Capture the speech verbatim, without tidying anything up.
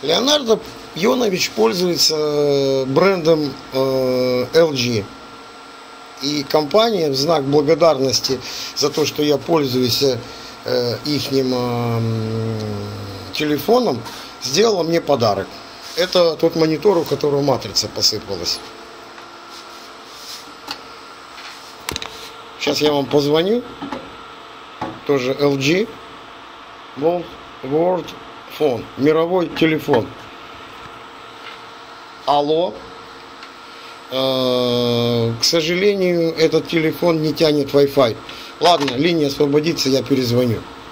Леонардо Йонович пользуется брендом э, эл джи. И компания в знак благодарности за то, что я пользуюсь э, ихним э, телефоном, сделала мне подарок. Это тот монитор, у которого матрица посыпалась. Сейчас я вам позвоню. Тоже эл джи World Phone. Мировой телефон. Алло. К сожалению, этот телефон не тянет Wi-Fi. Ладно, линия освободится, я перезвоню.